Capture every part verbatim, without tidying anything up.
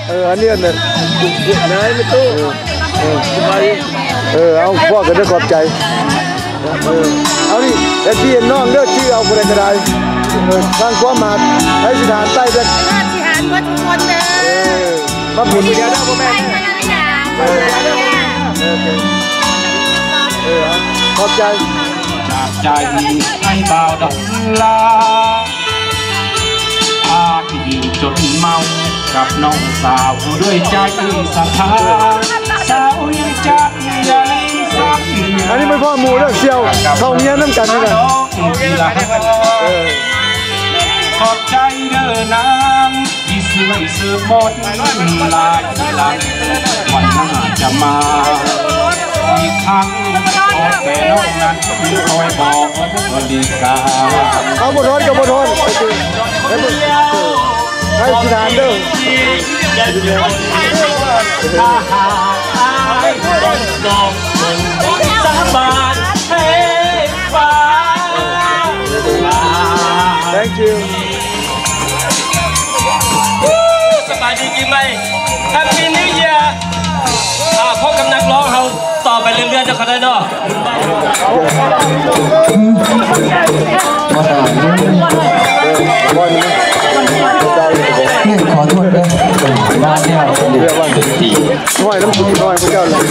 เอออันนี้เนี่ยนายไม่ตู้เออเออเอาพ่อกันด้วยขอบใจเออเอาดิแต่พี่น้องเลือกชื่อเอาอะไรก็ได้สร้างความมาให้สิทานใต้ด้วยสิทานวัดทุกคนเลยมาผุนเดียวได้พ่อแม่เออเออขอบใจจากใจให้บ่าวดอกลาพาพี่จนเมากับน้องสาวด้วยใจศรัทธาสาวยังจัดยันสักอันนี้ไม่พ่อหมูเรื่องเชียวเขาเงี้ยน้ำกันนี่แหละขอบใจเด้อนางที่สวยเสือหมดลายหลังวันหน้าจะมาอีกครั้งขอแก่น้องนั้นคอยบอกบริการเอาบททอนกับบททอนให้ให้สิทานเด้อถ้าหากดอกมึงสาบานให้ฟ้า Thank you สบายดีกี่ไหมแฮปปี้นิวเยียร์พบกับนักร้องเขาต่อไปเรื่อยๆจะเขาได้เนาะนี่ขอโทษด้วยบ้านเนี่ยเรียกว่าน้อยน้ำซุปน้อยพระเจ้าเลย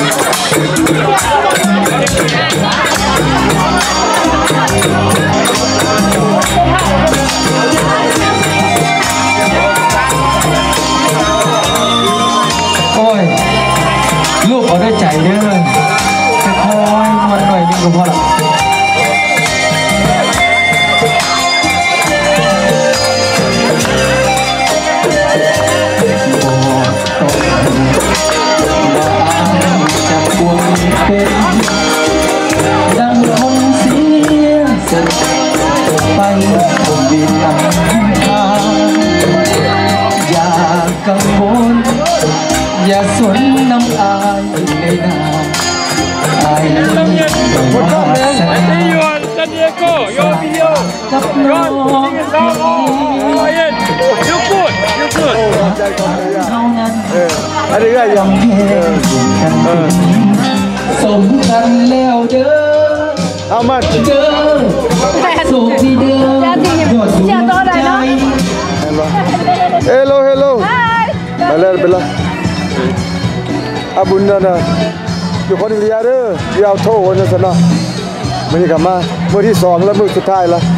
โอ้ยลูกเอาได้ใจเด้อจะคอยมันหน่อยนึงก็พอละดังคนเสียสติไปคงดีตามทางอย่ากังวลอย่าสนน้ำอายในนาอายต้องมาแสดงกับน้องยุบพูดยุบพูดเท่านั้นอันนี้ก็ยังแค่กันสมกันแล้วเด้อเอามาเด้อสุขที่เด้อยอดดวงใจเฮลโลเฮลโลไปเลยไปเลยอาบุญนะนะอยู่คนเดียวเด้อที่เอาโทษวันนั้นนะมันจะกลับมาเมื่อที่สองแล้วเมื่อสุดท้ายละ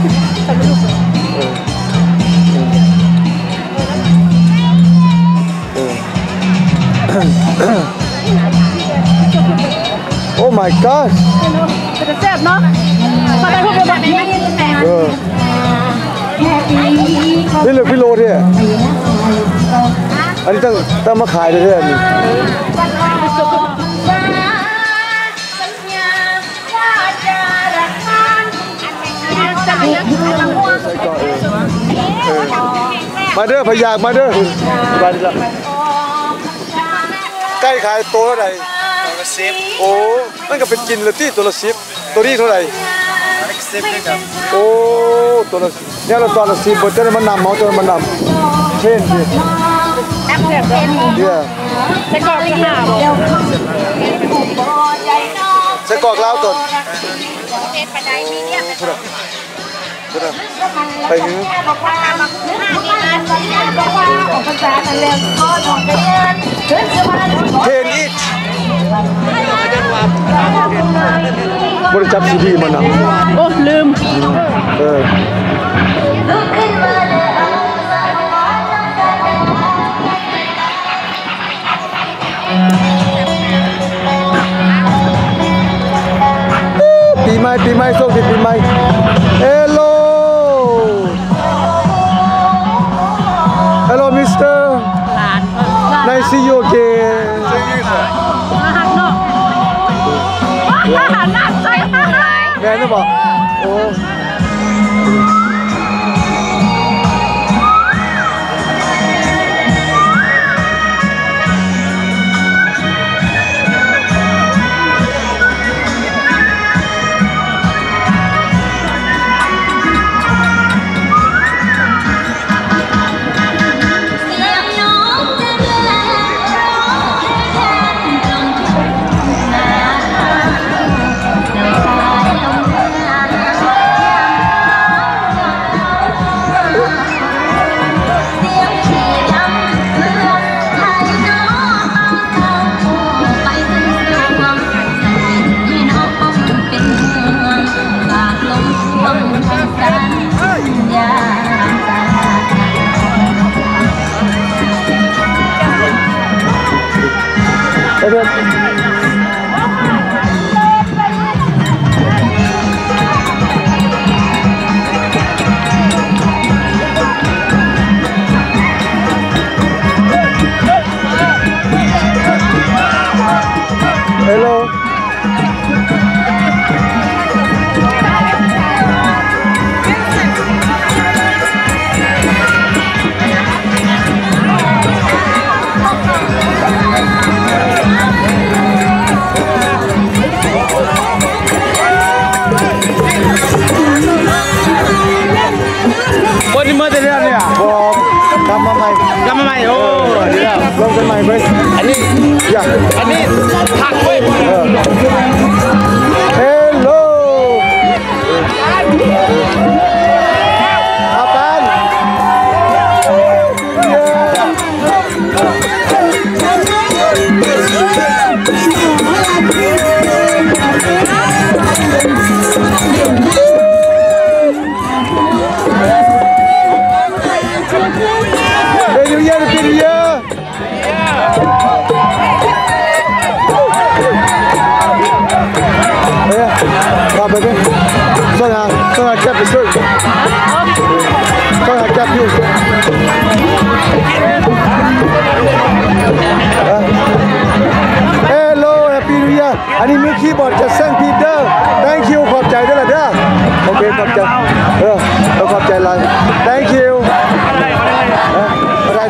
โอ้ my god จะแซ่บเนาะมาได้พวกเราแบบนี้เออนี่เลยพี่โลที่อันนี้ตั้งตั้งมาขายเลยที่นี่มาเด้อพยากมาเด้อไปดีละใกล้ขายตัวเท่าไหร่ตัวละสิบโอ้นั่นก็เป็นกินเลยที่ตัวละสิบตัวนี้เท่าไหร่ตัวละสิบเลยครับโอ้ตัวละเนี่ยเราตัวละสิบเบอร์เจอมันนำเขาเจอมันนำเช่นดิแอปเปิลเป็นเนี่ยใส่กรอกหนาบใส่กรอกแล้วตัวเป็นปัจจัยมีเนี่ยไปหื้อเทนอีทบริจาคซีดีมันอ่ะโอ้ลืมเออปีใหม่ปีใหม่โชคดีปีใหม่เฮลโลฮัลโหลมิสเตอร์ไนซีโยเกมาหันเนาะมาหันหน้าใส่แม่นี่บอกโอ้เด้อHello. What di mana dia ni? Oh, gambar mai. Gambar mai. Oh, ya. Belum kan mai, bro. Ini, ya. Ini hak weh. Hello. Apaan? Video ya, video. Ba bebe. Sonra sonra cap bir Sonra cap bir. Hello, happy new year. อันนี้มีคีย์บอร์ดจากเซนต์ปีเตอร์ thank you ขอบใจด้วยล่ะเด้อโอเคขอบใจเออเราขอบใจหลาย thank you อะไรอะไร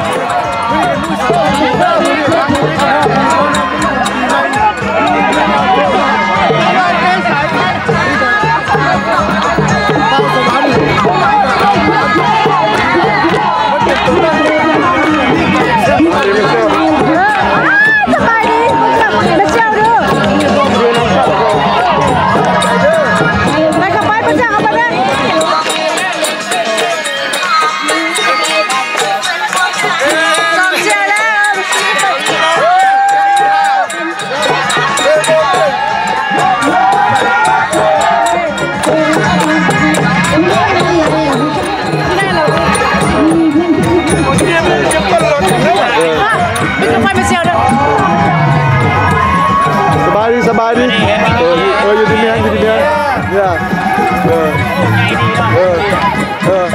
สบายดีเออเอออยู่ที่นี่อยู่ที่นี่เนี่ยเออเออเออ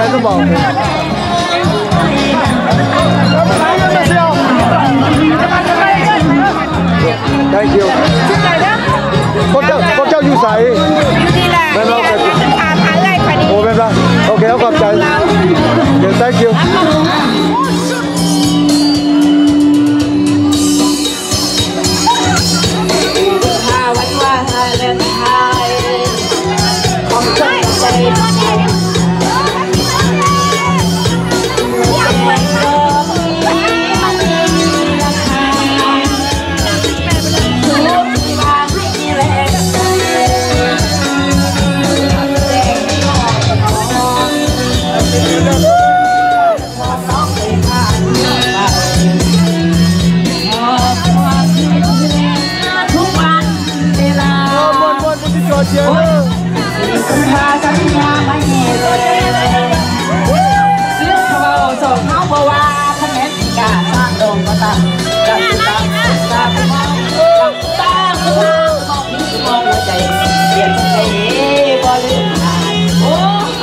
ก็บอกได้เกี่ยวพวกเจ้าพวกเจ้าอยู่ใส่ไม่รู้กันโอ้เป็นไรโอเคเอาขอบใจเดี๋ยว thank you พาสัญญาไม่เห็นเรื่องเขาส่งเขาบอกว่าคะแนนกาสร้างโดมก็ตัดจับตาตาตาตาตามองนี้มองหัวใจเปลี่ยนใจบ่ลืมหายโอ้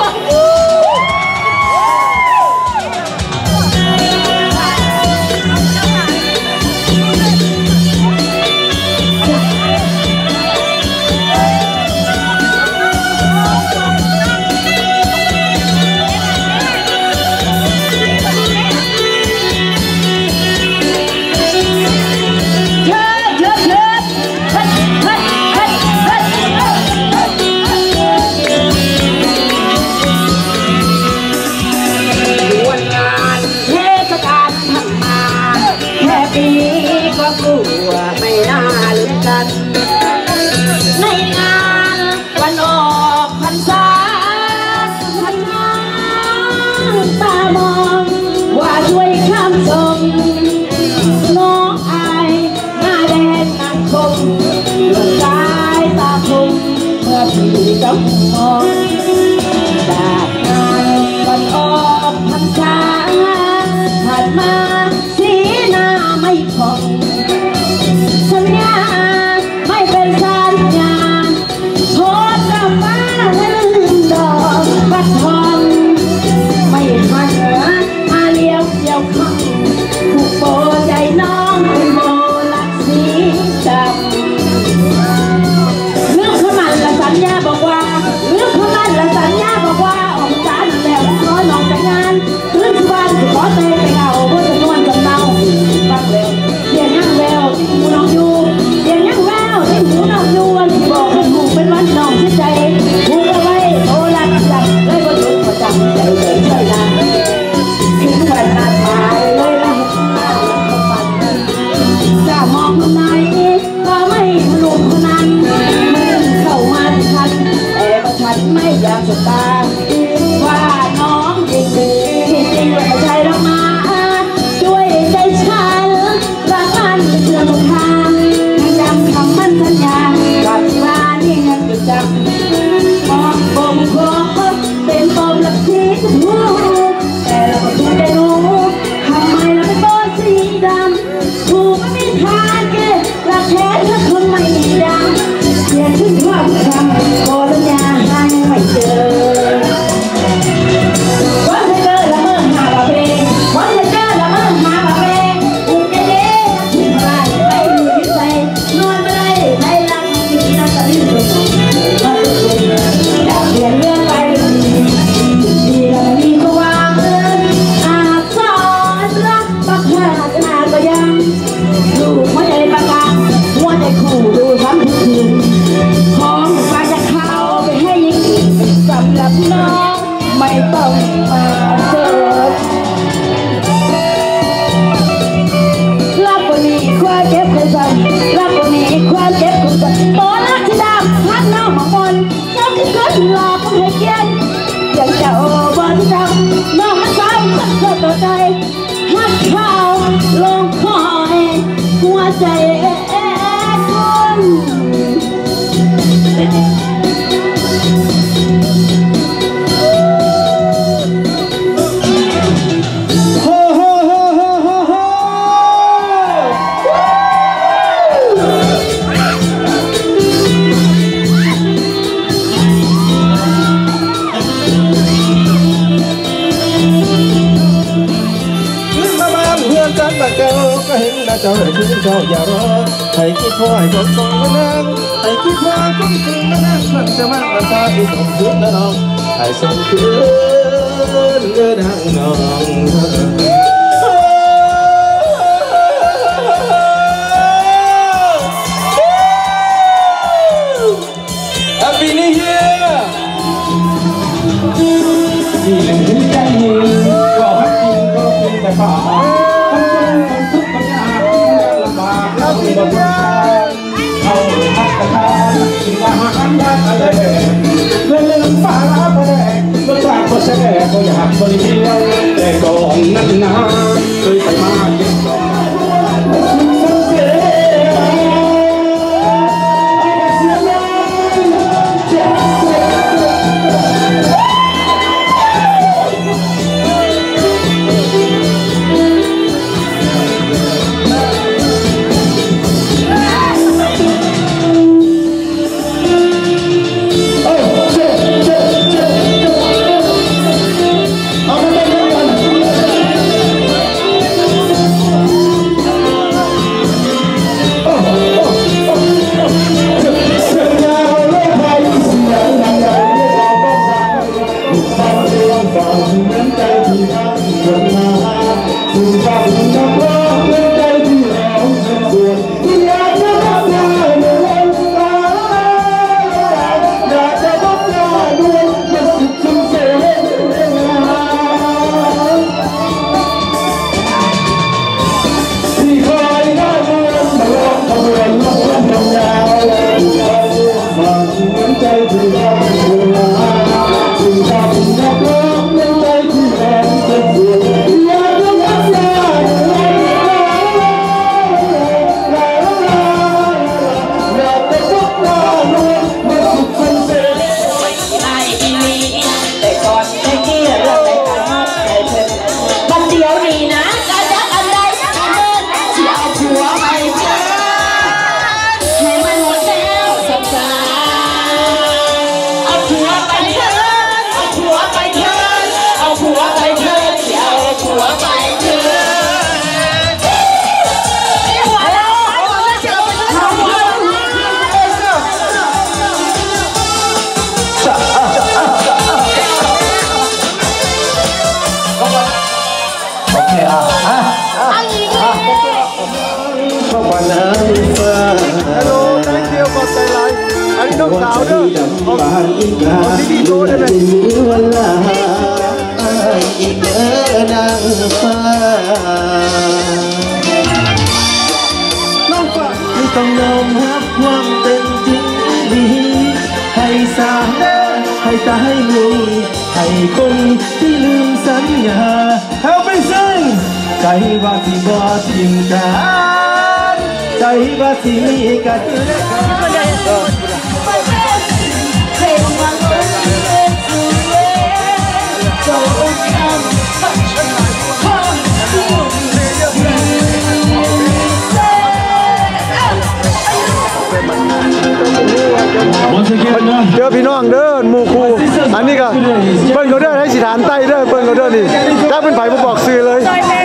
ไม่น่าลืมกันในงานวันออกพรรษาพันงานตามองว่าช่วยข้ามส่งน้องอายหน้าแดงหน้าคมดวงสายตาคมเมื่อพี่จ้องมองจากงานวันออกพรรษาผ่านมาสีหน้าไม่คงสัญญาไม่เป็นสัญญาโทษกลับมาลืมดอกบัดทองไม่ทันมาเลี้ยวเกี่ยวข้องผูกโบใจน้องเป็นโบลักสีดำเรื่องขมันและสัญญาบอกว่าเรื่องขมันเจ้าอย่ารอให้คิดคอยคนสองมานั่งให้คิดคอยคนสองมานั่งมันจะมันมันตาที่ส่งคืนน้องให้ส่งคืนเงินดังน้องHappy New Year ที่หนึ่งถึงใจยิงก็พักกินก็กินแต่ป่าทั้งจนทั้งทุกข์ทั้งยากทั้งลำบากแล้วที่บ่ได้เอาพักกระทานกินอาหารยากอะไรเล่นเล่นฟ้าร้าไปแดงรสชาติก็แซ่บก็อยากบริเวณแต่ก่อนนั้นนานเคยไปมาเก็บดอกน้องสาวเด้อเอาดีๆโตได้ไหมวันลาอีกเด้อนางฟ้าน้องฟ้าไม่ต้องยอมรับความเป็นจริงดีให้สาเด้อให้ตายลุยให้คนที่ลืมสัญญาเขาไปซึ่งใจว่าที่บ่ทิ้งกันใจว่าที่มีกันเจอพี่น้องเด้อหมู่ครูอันนี้ก็เปิ้ลเขาเด้อให้สิฐานใต้เด้อเปิ้ลเขาเด้อนี่ถ้าเป็นไผ่ผมบอกซื้อเลย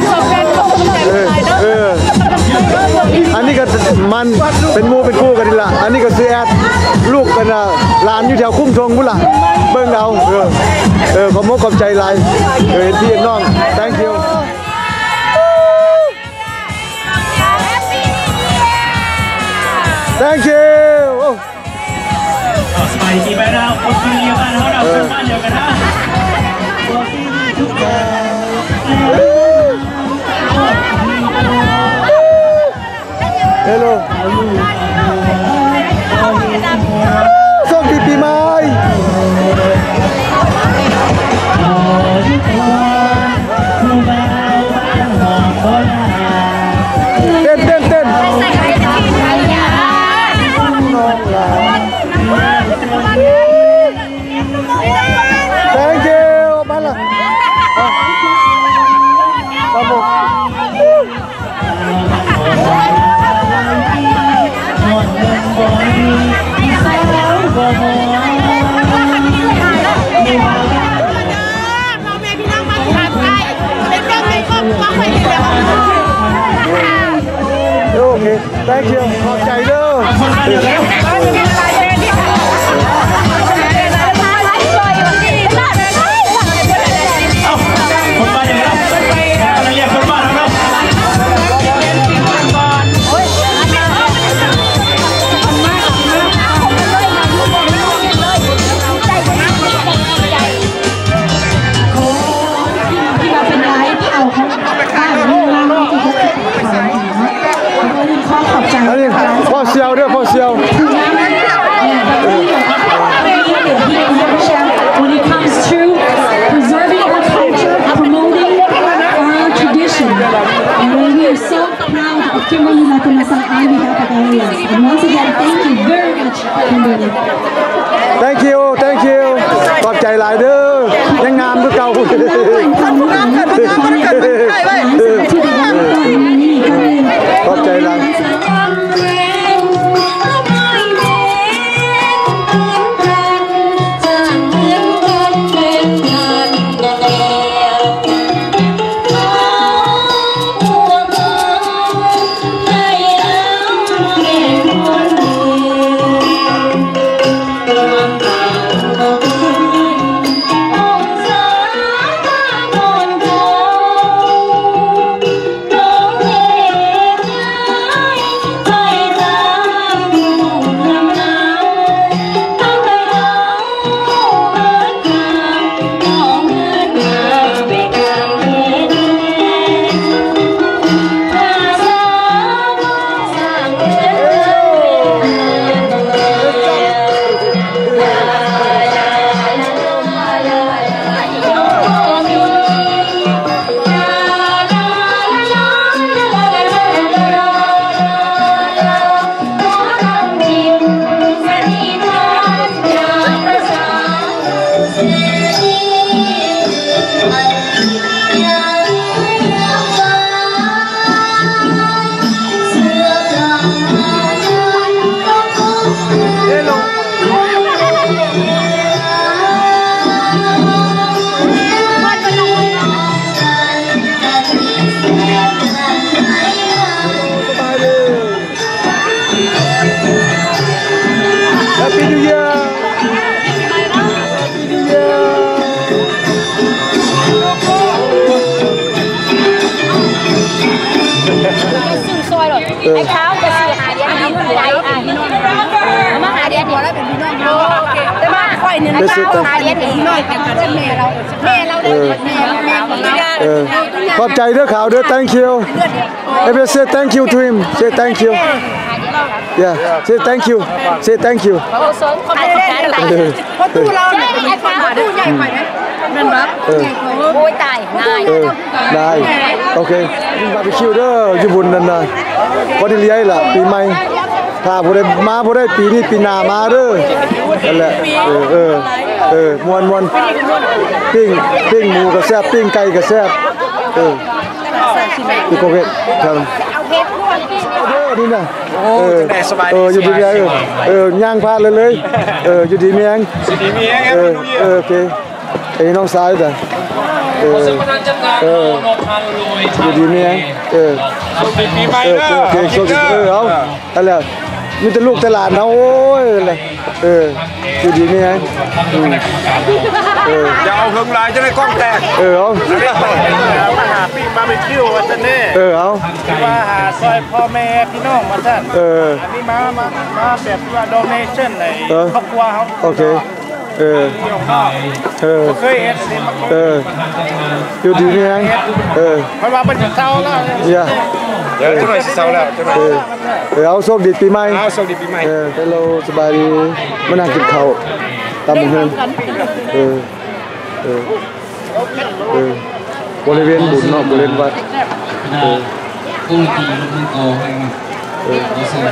เอออันนี้ก็มันเป็นหมู่เป็นคู่กันนี่ล่ะอันนี้ก็ซื้อแอดลูกกันน่ะหลานอยู่แถวคุ้มทงพุ่นล่ะเบิ่งเอาเออเออขอบคุณขอบใจหลายเออพี่น้อง thank you thank you สบายดีไปนะคนเดียวกันเขาเราเป็นบ้านเดียวกันนะเฮลโลส่งปีปีใหม่เต้นเต้นเต้น thank you ขอบใจเด้อคนมาเดี๋ยวแล้ว เอาคนมาอย่างแล้วอะไรเรียกคนมาแล้วอันนี้พ่อเซียวด้วยพ่อเซียว When it comes to preserving our culture, promoting our tradition, and we are so proud of Kimberly Latumasang on behalf of Areas. And once again, thank you very much, Kimberly. thank you thank you ขอบใจหลายเด้อยังงามคือเก่าขอบคุณขอบใจหลายไอ้เท้าจะสื่อหาเดียนนี้คือไรอ่ะพี่น้องมาหาเดียนหัวแล้วเป็นพี่น้องโอเคแต่มาค่อยเนี่ยนะคะหาเดียนพี่น้องกันกับแม่เราแม่เราได้แม่แม่ของเราขอบใจเด้อขาวเด้อ thank you everybody say thank you to him say thank you yeah say thank you say thank you ขอบใจเพราะตู้เราเนี่ยไอ้ฟ้าตู้ใหญ่ไปไหมนั่นปะโอ้ยตายได้ได้โอเคบาร์บีคิวเด้ออยู่บุญนั่นน่ะวันนี้เลี้ยงล่ะปีใหม่ถ้าบ่ได้มาบ่ได้ปีนี้ปีหน้ามาเด้อนั่นแหละเออเออเออม่วนๆปิ้งปิ้งหมูก็แซ่บปิ้งไก่ก็แซ่บเอออีโกเกตครับเอาเพชรพวกเด้อนี่น่ะเออเอออยู่ดีมีเออเออย่างพาเลยเลยเอออยู่ดีมีแฮงอยู่ดีมีแฮงเออเออโอเคไอ้น้องสาวจ้ะเออเอออยู่ดีมีแฮงเออปีใหม่เด้อโอเคโอเคเออเอานั่นแหละมีแต่ลูกแต่หลานเฮาโอ้ยเลยเอออยู่ดีมีแฮงเอออย่าเอาเครื่องลายจะได้กล้องแตกเออเอามาหาปิ้งบาร์บีคิววันนี้เออเอามาหาซอยพ่อแม่พี่น้องมาท่านเอออันนี้มามามาแบบว่า donation ในครอบครัวเขาโอเคเออเออเคยเห็นสิเอออยู่ดีมีแฮงเออเพราะว่าเป็นเศร้าแล้วเนี่ยเดี๋ยวจะหน่อยเศร้าแล้วจะหน่อยเออเอาโชคดีปีใหม่เอาโชคดีปีใหม่เออฮัลโหลสบายดีมานั่งกินข้าวตามเพื่อนเออเออเออบริเวณบุญเนาะบริเวณวัดเออตู้ตีลูกมือโกงเออเอาใส่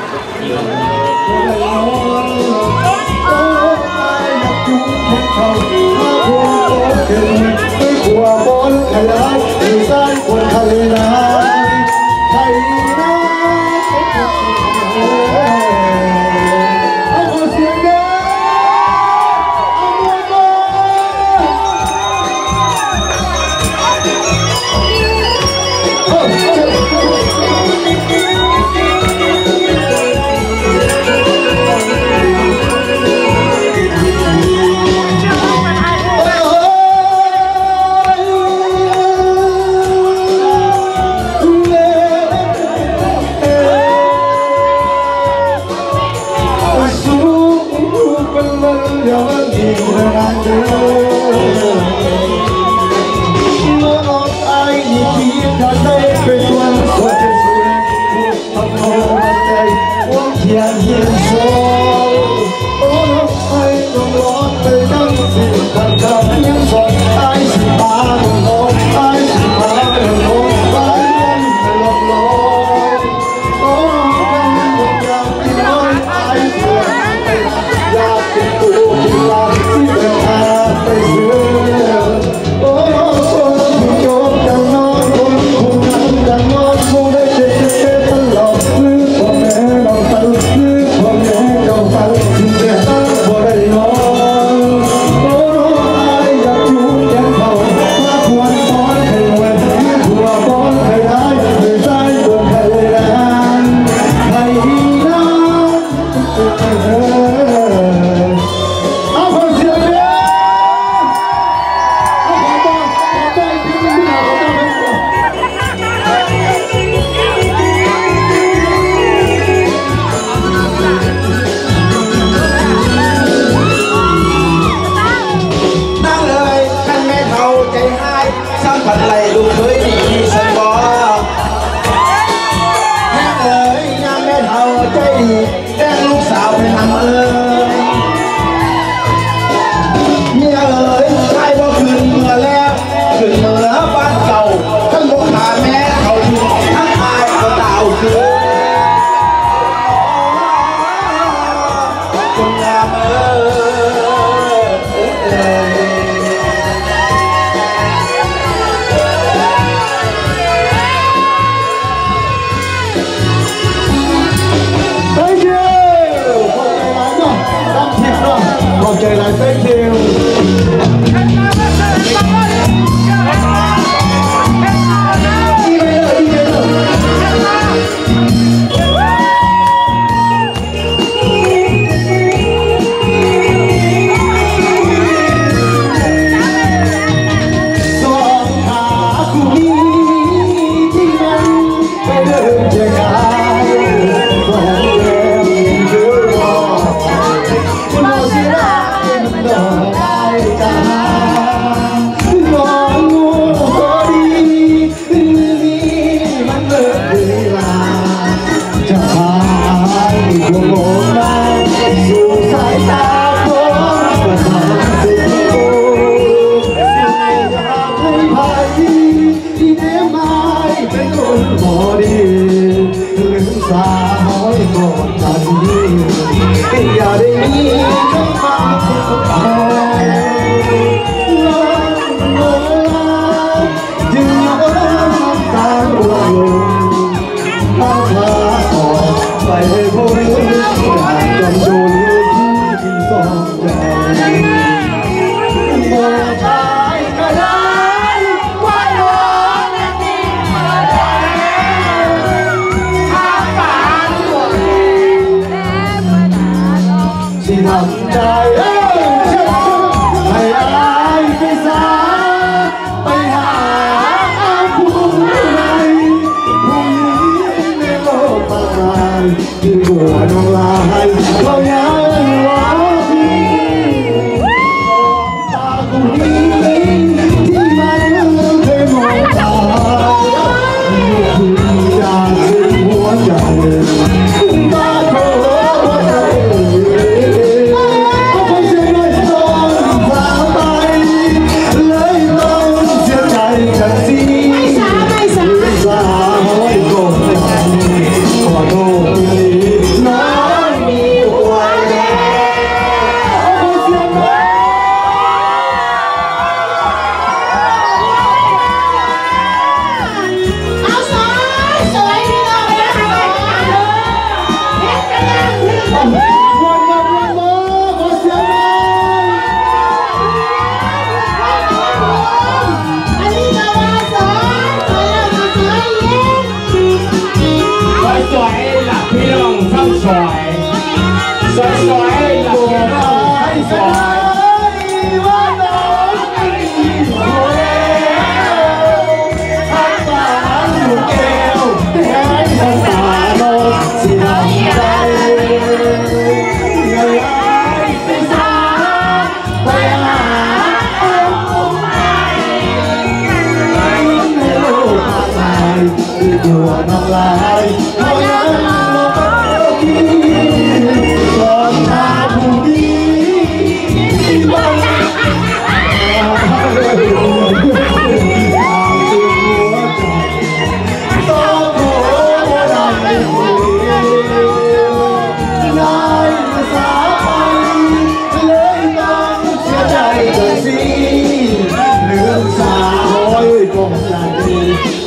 ขัวบนขยายดีไซน์คนทะเลน้ำไทยน้ำเอาขอเสียงเด้อเอาเงินมาเ Hãy subscribe cho kênh Ghiền Mì Gõ để không bỏ lỡ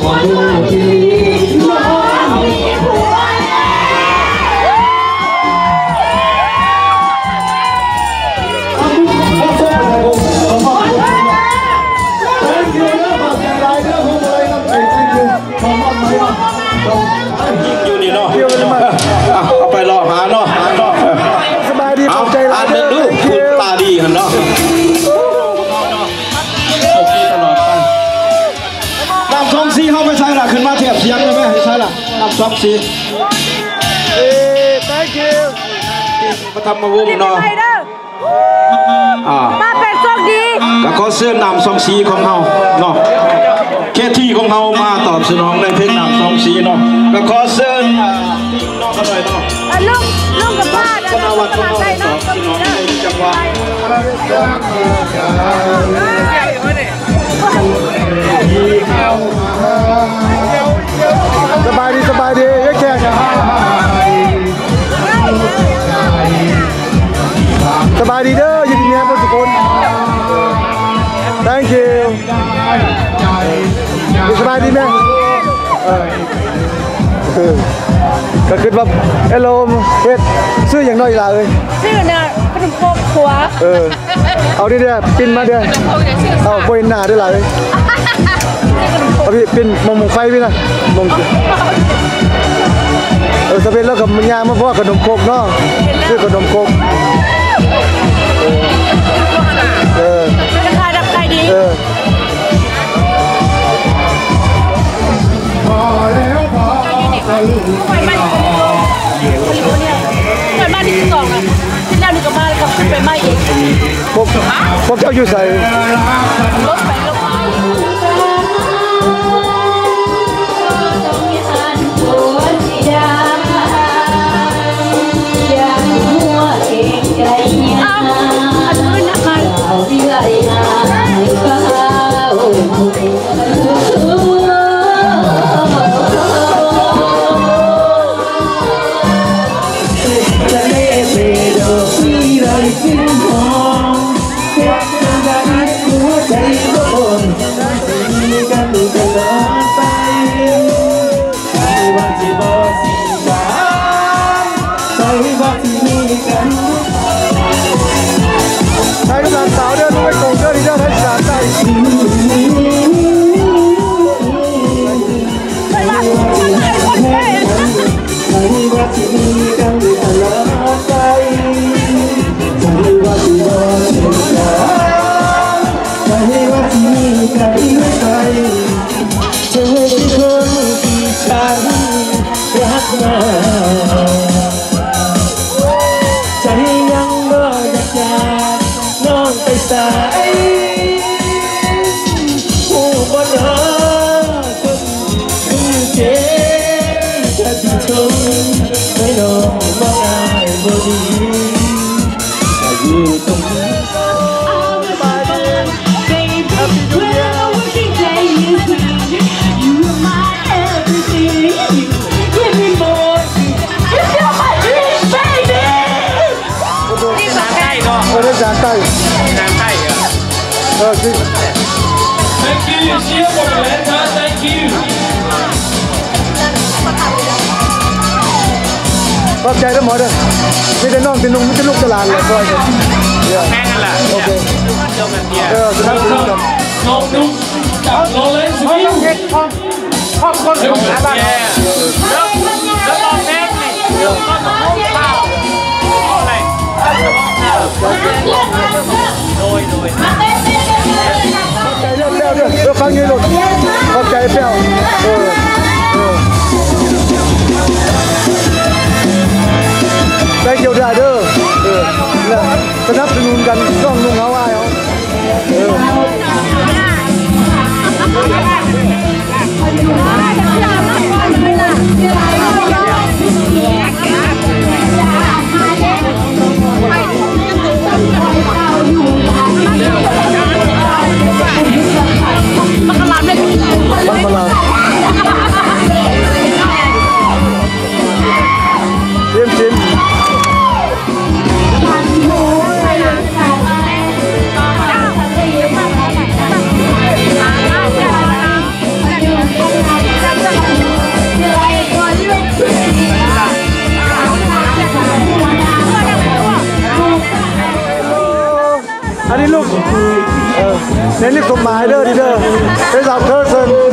อยู่นี่เนาะเอาไปรอหาเนาะหาเนาะสบายดีเอาใจร้ายดูคุณตาดีกันเนาะโอเคตลอดไปน้ำซองซีเข้าไปใช่ละขึ้นมาเทียบเสียงได้ไหมใช่ละน้ำซองซีเอ้thank you มาทำมาวงเนาะอ่ามาเป็นโชคดีก็ขอเสื้อนำซองซีของเราเนาะแค่ที่ของเรามาตอบสนองในเพลงนำซองซีเนาะก็ขอเสื้อน้องกันหน่อยเนาะลุงลุงกับป้าคณะวัดของเราตอบสนองในจังหวะสบายดีสบายดียักแขกสบายดีเด้อยินดีครับทุกคน thank you สบายดีไหมก็คือแบบเอโลมเฮ็ดซื้ออย่างน้อยละเลยซื้อเนี่ยขนมโคกขัวเออเอาดิเด้อปินมาเด้อเอาโบยหน้าด้วยละเลยเอาพี่ปินมงมงไฟพี่นะมงเออสเปนแล้วกับมึงยามาเพราะขนมโคกเนาะซื้อขนมโคกเออราคาดับใจดีเออพอแล้วพอไปบ้านไปบ้านที่สองอ่ะที่แล้วนี่ก็มาแล้วก็ขึ้นไปใหม่อีกพวกพวกเจ้าอยู่ใส่รถไปรถมาThank you, cheer for Atlanta. Thank you. ขอบใจทั้งหมดเลยไม่ได้น้องเป็นลุงไม่ใช่ลูกตลาดเลยก็แม่กันแหละโอเคเออสุนัขสุนัขน้องนุ่งจากโรเลนส์วิวขอบคุณของบ้านแล้วแล้วตอนแม่นี่ก็ต้องข้าวอะไรโดยโดยเรื่องเรื่องเรื่องเรื่องฟังยืนหลุดขอบใจเปรี้ยวเออเออได้เกี่ยวได้เด้อเออเนี่ยสนับสนุนกันต้องนุ่งเอาไว้เอาเออนี่ลูกเออนี่นี่สมหมายเด้อดิเด้อเป็นสาวเธอเซิน